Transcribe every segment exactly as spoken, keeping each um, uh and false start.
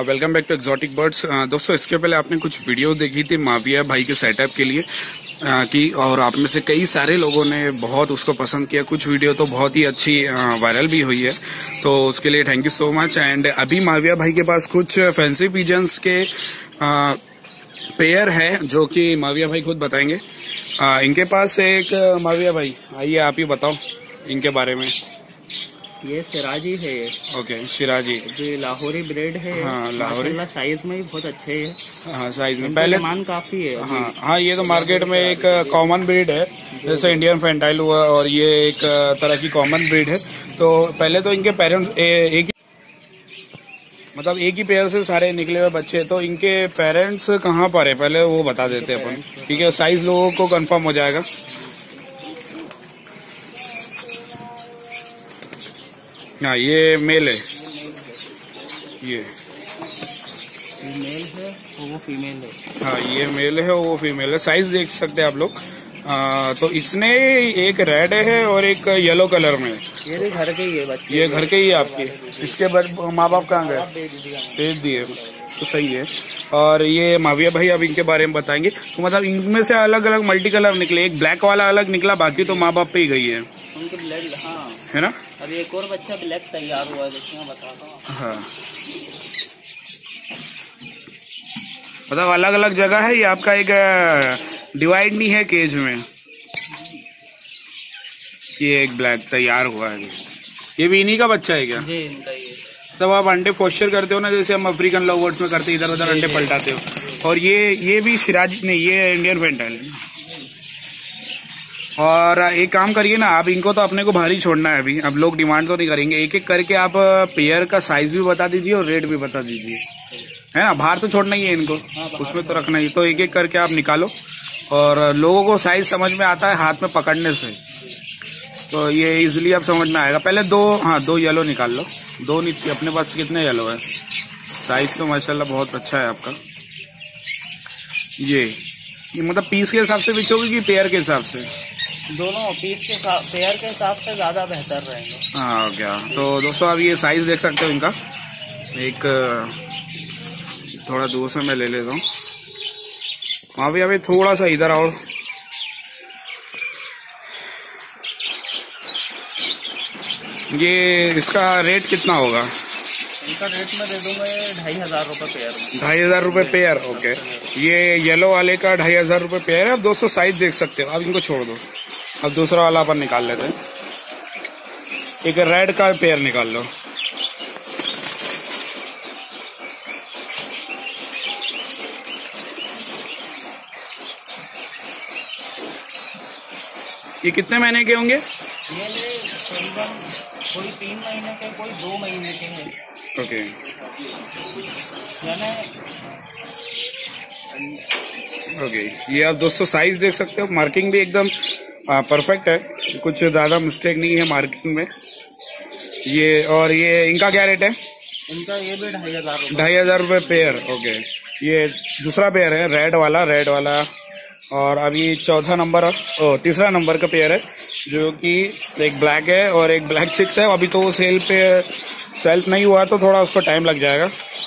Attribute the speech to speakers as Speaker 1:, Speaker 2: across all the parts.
Speaker 1: Welcome back to exotic birds. दोस्तों, इसके पहले आपने कुछ वीडियो देखी थी माविया भाई के सेटअप के लिए uh, की, और आप में से कई सारे लोगों ने बहुत उसको पसंद किया। कुछ वीडियो तो बहुत ही अच्छी वायरल uh, भी हुई है, तो उसके लिए thank you so much. And अभी माविया भाई के पास कुछ फैंसी पिजन्स के uh, पेयर है जो कि माविया भाई खुद बताएंगे। uh, इनके पास एक uh, माविया भाई, आइए आप ही बताओ इनके बारे में।
Speaker 2: ये सिराजी है। ये
Speaker 1: ओके, सिराजी
Speaker 2: जो लाहौरी ब्रेड है।
Speaker 1: हाँ, लाहौरी
Speaker 2: साइज में भी बहुत अच्छे है।
Speaker 1: हाँ, साइज में पहले
Speaker 2: मान काफी है।
Speaker 1: हाँ हाँ, ये तो मार्केट में एक कॉमन ब्रीड है, जैसे इंडियन फैंटाइल हुआ, और ये एक तरह की कॉमन ब्रीड है। तो पहले तो इनके पेरेंट्स एक ही मतलब एक ही पेयर से सारे निकले हुए बच्चे, तो इनके पेरेंट्स कहाँ पर है पहले वो बता देते हैं अपन, ठीक है? साइज लोगों को कंफर्म हो जाएगा। हाँ, ये मेल है, ये
Speaker 2: मेल है और वो फीमेल है।
Speaker 1: हाँ, ये मेल है और वो फीमेल है। साइज देख सकते हैं आप लोग। आ, तो इसने एक रेड है और एक येलो कलर में।
Speaker 2: ये भी घर के ही है बच्चे।
Speaker 1: ये घर के ही है आपके। इसके बाद माँ बाप कहाँ गए? भेज दिए, तो सही है। और ये माविया भाई अब इनके बारे में बताएंगे। तो मतलब इनमें से अलग अलग मल्टी कलर निकले, एक ब्लैक वाला अलग निकला, बाकी तो माँ बाप पे ही गई है,
Speaker 2: उनके ब्लड। हाँ,
Speaker 1: है ना?
Speaker 2: अभी एक और बच्चा ब्लैक तैयार हुआ है, देखिए मैं बताता हूँ।
Speaker 1: हाँ, मतलब अलग अलग जगह है, ये आपका एक डिवाइड नहीं है केज में। ये एक ब्लैक तैयार हुआ है, ये भी इन्हीं का बच्चा है क्या?
Speaker 2: जी, इनका ये।
Speaker 1: तब आप अंडे पोस्चर करते हो ना, जैसे हम अफ्रीकन लवर्स में करते, इधर उधर अंडे पलटाते हो। और ये ये भी सिराज नहीं, ये इंडियन फैंटाइल है। और एक काम करिए ना, आप इनको तो अपने को भारी छोड़ना है अभी, अब लोग डिमांड तो नहीं करेंगे। एक एक करके आप पेयर का साइज भी बता दीजिए और रेट भी बता दीजिए, है ना? बाहर तो छोड़ना ही है इनको, उसमें तो रखना ही। तो एक एक करके आप निकालो, और लोगों को साइज समझ में आता है हाथ में पकड़ने से, तो ये इजिली अब समझ में आएगा। पहले दो, हाँ दो येलो निकाल लो। दो नहीं, अपने पास कितने येलो है? साइज तो माशाल्लाह बहुत अच्छा है आपका। ये ये मतलब पीस के हिसाब से बिछोगे कि पेयर के हिसाब से?
Speaker 2: दोनों पीस के साथ, पेयर के हिसाब से ज्यादा बेहतर रहेंगे।
Speaker 1: हाँ, क्या? तो दोस्तों अब ये साइज देख सकते हो इनका। एक थोड़ा दूर से मैं ले लेता हूँ। वहाँ भी अभी थोड़ा सा इधर आओ। ये इसका रेट कितना होगा?
Speaker 2: इनका रेट मैं दे दूंगा ये ढाई हजार रूपये पेयर में। ढाई
Speaker 1: हजार रूपये पेयर, ओके। ये येलो वाले का ढाई हजार रूपये पेयर है। अब दोस्तों साइज देख सकते हो। अब इनको छोड़ दो, अब दूसरा वाला अपन निकाल लेते हैं। एक रेड का पेयर निकाल लो। ये कितने महीने के होंगे?
Speaker 2: ये कोई तीन महीने के, कोई दो महीने के हैं।
Speaker 1: Okay, okay. ये आप दोस्तों साइज देख सकते हो। मार्किंग भी एकदम परफेक्ट है, कुछ ज्यादा मिस्टेक नहीं है मार्किंग में। ये और ये इनका क्या रेट है?
Speaker 2: इनका ये भी ढाई हजार
Speaker 1: ढाई हजार रुपये पेयर, ओके। ये दूसरा पेयर है, रेड वाला, रेड वाला। और अभी चौथा नंबर, ओ तीसरा नंबर का पेयर है, जो कि एक ब्लैक है और एक ब्लैक चिक्स है। अभी तो वो सेल पे सेल्फ नहीं हुआ, तो थोड़ा उसको टाइम लग जाएगा।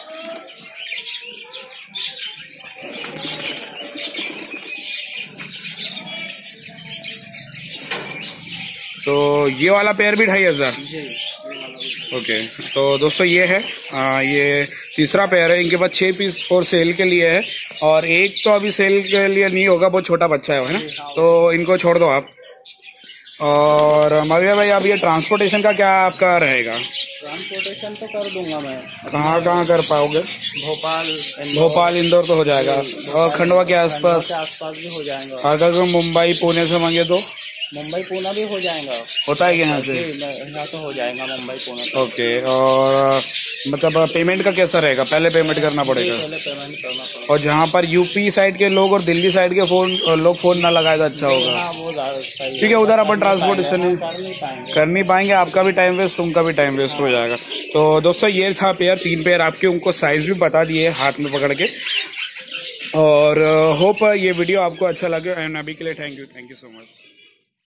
Speaker 1: तो ये वाला पेयर भी ढाई हजार, ओके। तो दोस्तों ये है, आ, ये तीसरा पेयर है। इनके पास छह पीस फॉर सेल के लिए है, और एक तो अभी सेल के लिए नहीं होगा, बहुत छोटा बच्चा है, है ना? तो इनको छोड़ दो आप। और माविया भाई, अब ये ट्रांसपोर्टेशन का क्या आपका रहेगा?
Speaker 2: ट्रांसपोर्टेशन तो कर दूंगा मैं।
Speaker 1: कहाँ कहाँ कर पाओगे?
Speaker 2: भोपाल,
Speaker 1: भोपाल इंदौर तो हो जाएगा, और खंडवा के आसपास?
Speaker 2: आसपास भी हो जाएगा।
Speaker 1: अगर मुंबई पुणे से मांगे तो?
Speaker 2: मुंबई पुणे भी हो जाएगा। होता
Speaker 1: है यहाँ से?
Speaker 2: यहाँ तो हो जाएगा मुंबई पुणे।
Speaker 1: ओके। और मतलब पेमेंट का कैसा रहेगा? पहले पेमेंट करना पड़ेगा?
Speaker 2: पहले पेमेंट करना पड़ेगा।
Speaker 1: और जहाँ पर यूपी साइड के लोग और दिल्ली साइड के फोन लोग फोन ना लगाए तो अच्छा होगा, ठीक है? उधर अपन ट्रांसपोर्टेशन कर नहीं पाएंगे, आपका भी टाइम वेस्ट, उनका भी टाइम वेस्ट हो जाएगा। तो दोस्तों ये था पेयर, तीन पेयर आपके, उनको साइज भी बता दिए हाथ में पकड़ के। और होप ये वीडियो आपको अच्छा लगे। एंड अभी के लिए thank you, thank you so much.